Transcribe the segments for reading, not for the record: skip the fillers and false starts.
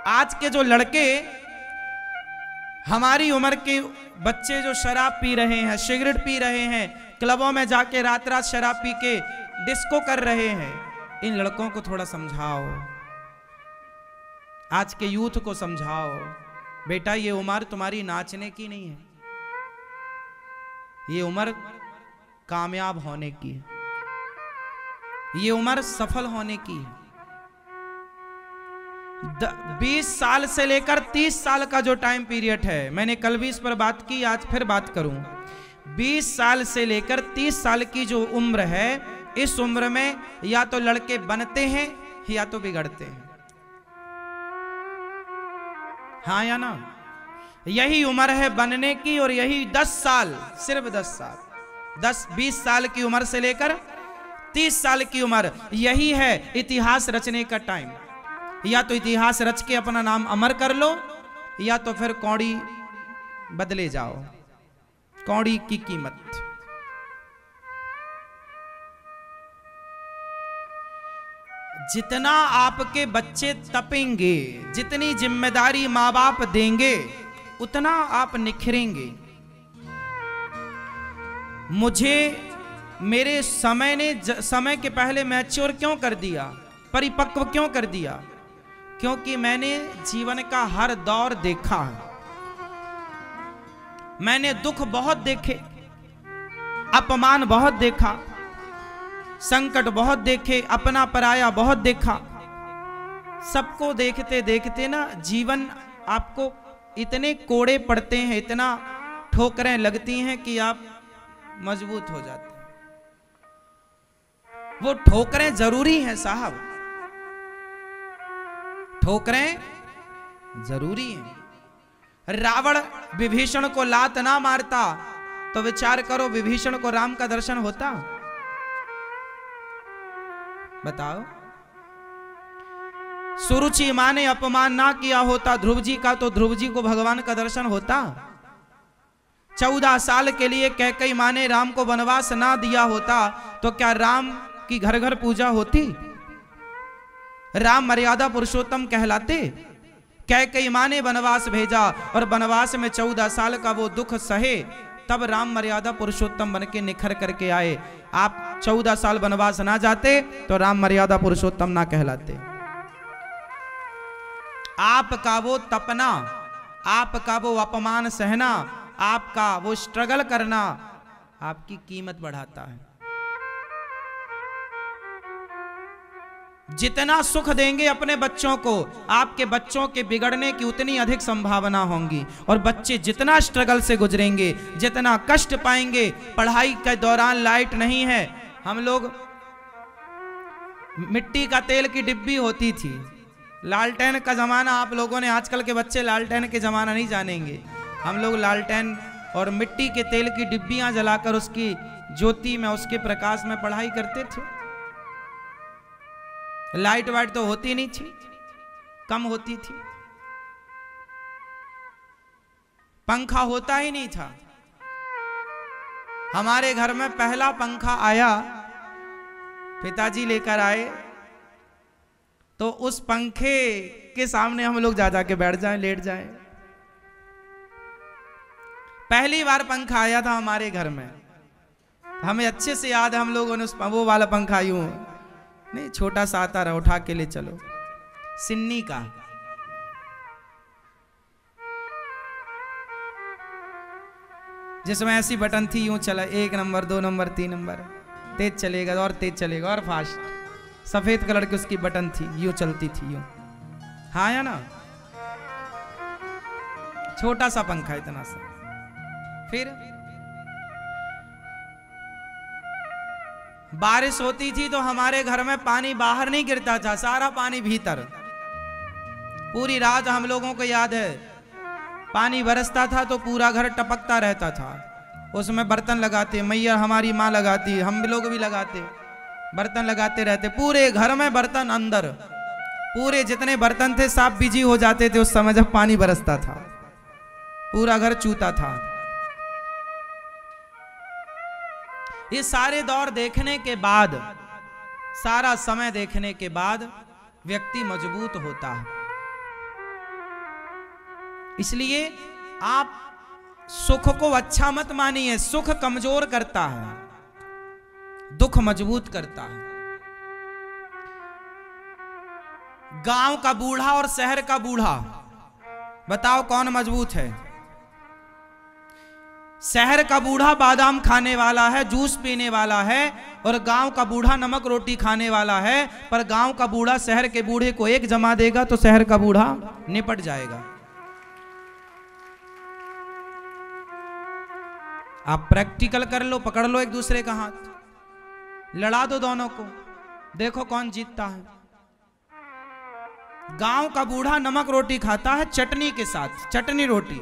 आज के जो लड़के, हमारी उम्र के बच्चे जो शराब पी रहे हैं, सिगरेट पी रहे हैं, क्लबों में जाके रात रात शराब पी के डिस्को कर रहे हैं, इन लड़कों को थोड़ा समझाओ, आज के यूथ को समझाओ, बेटा ये उम्र तुम्हारी नाचने की नहीं है, ये उम्र कामयाब होने की है, ये उम्र सफल होने की है। 20 साल से लेकर 30 साल का जो टाइम पीरियड है, मैंने कल भी इस पर बात की, आज फिर बात करूं। 20 साल से लेकर 30 साल की जो उम्र है, इस उम्र में या तो लड़के बनते हैं या तो बिगड़ते हैं। हाँ या ना? यही उम्र है बनने की, और यही 10 साल, सिर्फ 10 साल, 20 साल की उम्र से लेकर 30 साल की उम्र, यही है इतिहास रचने का टाइम। या तो इतिहास रच के अपना नाम अमर कर लो, या तो फिर कौड़ी बदले जाओ, कौड़ी की कीमत। जितना आपके बच्चे तपेंगे, जितनी जिम्मेदारी माँ बाप देंगे, उतना आप निखरेंगे। मुझे मेरे समय ने समय के पहले मैच्योर क्यों कर दिया, परिपक्व क्यों कर दिया? क्योंकि मैंने जीवन का हर दौर देखा है, मैंने दुख बहुत देखे, अपमान बहुत देखा, संकट बहुत देखे, अपना पराया बहुत देखा। सबको देखते देखते ना जीवन आपको इतने कोड़े पड़ते हैं, इतना ठोकरें लगती हैं कि आप मजबूत हो जाते हैं। वो ठोकरें जरूरी हैं साहब, ठोकरें जरूरी हैं। रावण विभीषण को लात ना मारता तो विचार करो विभीषण को राम का दर्शन होता? बताओ। सुरुचि मां ने अपमान ना किया होता ध्रुव जी का, तो ध्रुव जी को भगवान का दर्शन होता? 14 साल के लिए कैकेयी मां ने राम को वनवास ना दिया होता तो क्या राम की घर घर पूजा होती? राम मर्यादा पुरुषोत्तम कहलाते? कैकेयी मां ने वनवास भेजा और वनवास में 14 साल का वो दुख सहे, तब राम मर्यादा पुरुषोत्तम बन के निखर करके आए। आप 14 साल वनवास ना जाते तो राम मर्यादा पुरुषोत्तम ना कहलाते। आपका वो तपना, आपका वो अपमान सहना, आपका वो स्ट्रगल करना आपकी कीमत बढ़ाता है। जितना सुख देंगे अपने बच्चों को, आपके बच्चों के बिगड़ने की उतनी अधिक संभावना होंगी। और बच्चे जितना स्ट्रगल से गुजरेंगे, जितना कष्ट पाएंगे, पढ़ाई के दौरान लाइट नहीं है, हम लोग मिट्टी का तेल की डिब्बी होती थी, लालटेन का जमाना आप लोगों ने, आजकल के बच्चे लालटेन के जमाना नहीं जानेंगे। हम लोग लालटेन और मिट्टी के तेल की डिब्बियां जलाकर उसकी ज्योति में, उसके प्रकाश में पढ़ाई करते थे। लाइट वाइट तो होती नहीं थी, कम होती थी, पंखा होता ही नहीं था। हमारे घर में पहला पंखा आया, पिताजी लेकर आए, तो उस पंखे के सामने हम लोग जा जाके बैठ जाएं, लेट जाएं। पहली बार पंखा आया था हमारे घर में, हमें अच्छे से याद है, हम लोगों ने वो वाला पंखा यूं नहीं, छोटा सा आता रहा, उठा के ले चलो, सिन्नी का। जिसमें ऐसी बटन थी, यूं चला, 1 नंबर 2 नंबर 3 नंबर, तेज चलेगा और तेज चलेगा और फास्ट, सफेद कलर की उसकी बटन थी, यूं चलती थी, यूं। हाँ या ना? छोटा सा पंखा, इतना सा। फिर बारिश होती थी तो हमारे घर में पानी बाहर नहीं गिरता था, सारा पानी भीतर। पूरी रात हम लोगों को याद है, पानी बरसता था तो पूरा घर टपकता रहता था। उसमें बर्तन लगाते, मैया हमारी माँ लगाती, हम लोग भी लगाते, बर्तन लगाते रहते, पूरे घर में बर्तन अंदर, पूरे जितने बर्तन थे सब बिजी हो जाते थे उस समय जब पानी बरसता था, पूरा घर चूता था। ये सारे दौर देखने के बाद, सारा समय देखने के बाद व्यक्ति मजबूत होता है। इसलिए आप सुख को अच्छा मत मानिए, सुख कमजोर करता है, दुख मजबूत करता है। गांव का बूढ़ा और शहर का बूढ़ा, बताओ कौन मजबूत है? शहर का बूढ़ा बादाम खाने वाला है, जूस पीने वाला है, और गांव का बूढ़ा नमक रोटी खाने वाला है। पर गांव का बूढ़ा शहर के बूढ़े को एक जमा देगा तो शहर का बूढ़ा निपट जाएगा। आप प्रैक्टिकल कर लो, पकड़ लो एक दूसरे का हाथ, लड़ा दो दोनों को, देखो कौन जीतता है। गांव का बूढ़ा नमक रोटी खाता है चटनी के साथ, चटनी रोटी,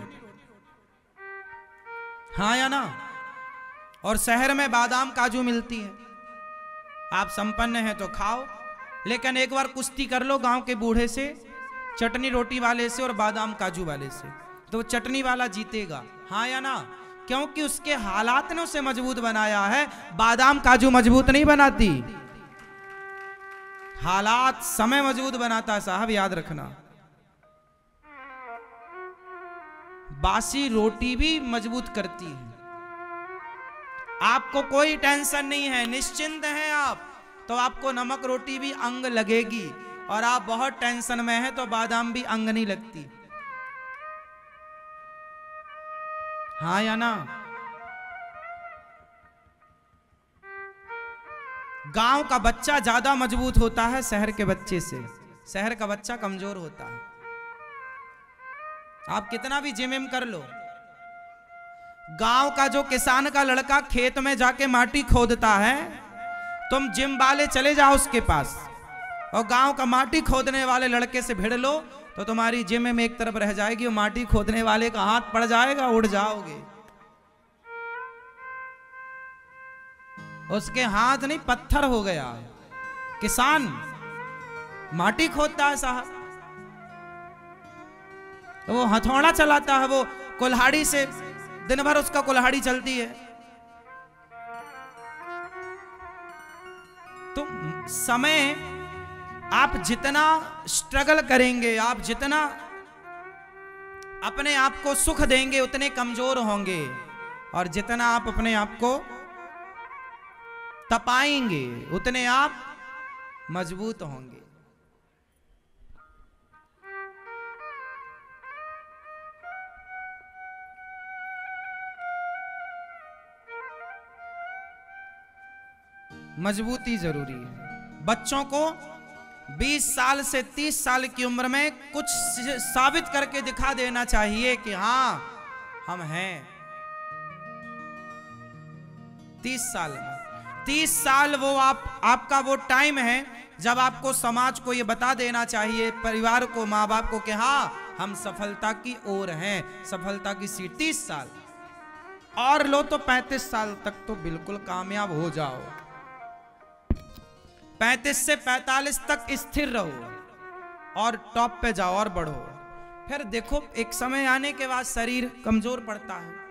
हाँ या ना? और शहर में बादाम काजू मिलती है। आप संपन्न हैं तो खाओ, लेकिन एक बार कुश्ती कर लो गांव के बूढ़े से, चटनी रोटी वाले से और बादाम काजू वाले से, तो चटनी वाला जीतेगा, हाँ या ना? क्योंकि उसके हालात ने उसे मजबूत बनाया है। बादाम काजू मजबूत नहीं बनाती, हालात, समय मजबूत बनाता है साहब, याद रखना। बासी रोटी भी मजबूत करती है। आपको कोई टेंशन नहीं है, निश्चिंत हैं आप, तो आपको नमक रोटी भी अंग लगेगी, और आप बहुत टेंशन में हैं तो बादाम भी अंग नहीं लगती, हाँ या ना? गांव का बच्चा ज्यादा मजबूत होता है शहर के बच्चे से, शहर का बच्चा कमजोर होता है। आप कितना भी जिम कर लो, गांव का जो किसान का लड़का खेत में जाके माटी खोदता है, तुम जिम वाले चले जाओ उसके पास, और गांव का माटी खोदने वाले लड़के से भिड़ लो तो तुम्हारी जिम में एक तरफ रह जाएगी, और माटी खोदने वाले का हाथ पड़ जाएगा, उड़ जाओगे। उसके हाथ नहीं पत्थर हो गया। किसान माटी खोदता है साहब, तो वो हथौड़ा चलाता है, वो कुल्हाड़ी से दिन भर उसका कुल्हाड़ी चलती है। तो समय, आप जितना स्ट्रगल करेंगे, आप जितना अपने आप को सुख देंगे, उतने कमजोर होंगे, और जितना आप अपने आप को तपाएंगे उतने आप मजबूत होंगे। मजबूती जरूरी है। बच्चों को 20 साल से 30 साल की उम्र में कुछ साबित करके दिखा देना चाहिए कि हाँ हम हैं। 30 साल वो आपका वो टाइम है जब आपको समाज को ये बता देना चाहिए, परिवार को, माँ बाप को, कि हाँ हम सफलता की ओर हैं, सफलता की सीट। 30 साल और लो तो 35 साल तक तो बिल्कुल कामयाब हो जाओ, 35 से 45 तक स्थिर रहो और टॉप पे जाओ और बढ़ो। फिर देखो एक समय आने के बाद शरीर कमजोर पड़ता है,